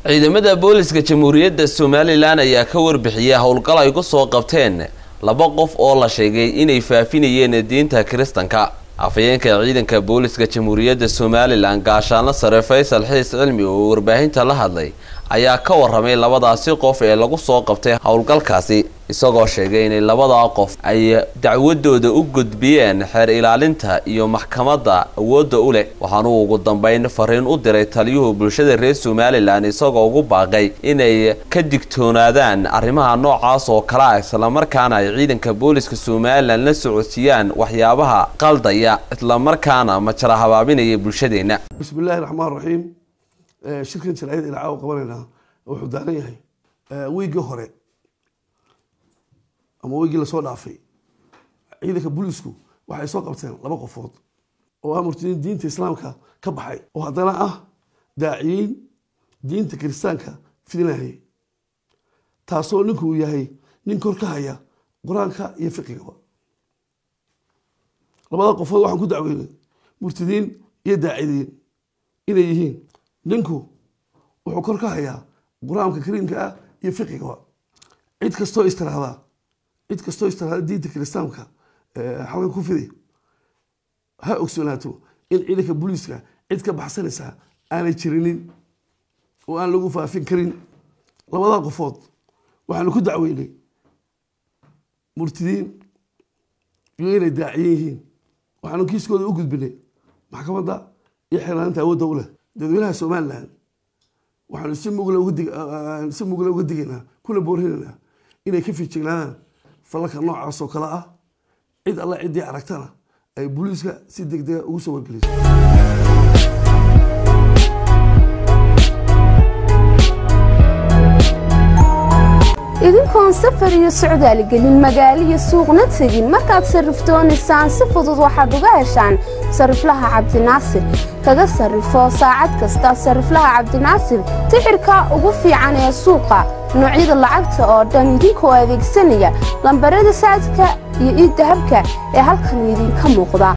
ciidamada booliska jamhuuriyadda Somaliland ayaa ka warbixiyay howlgal ay ku soo qabteen laba qof oo la sheegay inay faafinayeen diinta Kiristaanka. afayeenka ciidanka booliska jamhuuriyadda Somaliland gaashaanle sare Faysal Xiis Cilmi oo warbaahinta la hadlay ayaa ka warramay labadaasi qof ee lagu soo qabtay howlgalkaasi isagoo sheegay in labada qof ay dacwadooda u gudbiyeen xeer ilaalinta iyo maxkamadda awoodda u leh waxaana ugu dambeyn fariin u diray taliyuhu bulshada reer Somaliland isagoo ugu baaqay inay ka digtoonaadaan arrimaha noocaas oo kala ah isla markaana ay ciidanka booliska Somaliland la socodsiiyaan waxyaabaha qaldaya isla markaana ma jira habaabinaya bulshadeena. bismillaahir rahmaanir rahiim shirkan jaraa'id ilaa uu qabanayna wuxuu daalan yahay weeyga hore ama weeyga la soo dhaafay ciidanka booliisku waxay soo qabteen laba qofood oo amartiin diinta islaamka ka baxay oo hadana ah daaciin diinta kiristaanka fidinayay taasoo ninku yahay nin kor ka haya quraanka iyo fiqiga labada qofood waxaan ku dacweynay murtadiin iyo daaciin inay yihiin ninku wuxuu kor ka hayaa quraanka kariimka ah iyo fiqiga cid kastoo istiraada diinta kiristaanka halka ku fiday ha ogsoonaato in ciidanka booliiska cid ka baxsanaysa aanay jirinin oo aan lagu faafin karin labada qofood waxaan ku dacweynay murtadiin iyo inay daaciin yihiin waxaan kiiskooda u gudbinay maxkamadda iyo xeelaanta awoodda u leh dadweynaha Somaliland waxaan si mugla uga digaynaa kuna boorinaynaa inay ka fiijignaadaan falalka noocaas oo kala ah cid alla cidii aragtana ay booliiska si degdeg ugu soo wargeliso. idinkoon safar iyo socdaal gelin magaalo iyo suuqna tagin markaad sariftoonaysan si fudud waxaad uga heshaan sariflaha Cabdinaasir kaga sarifo saacad kasta sariflaha Cabdinaasir tixirka ugu fiican ee suuqa noocyada lacagta oo dhan idinkoo adeegsanaya lambarada saadka iyo dahabka ee halkan idinka muuqda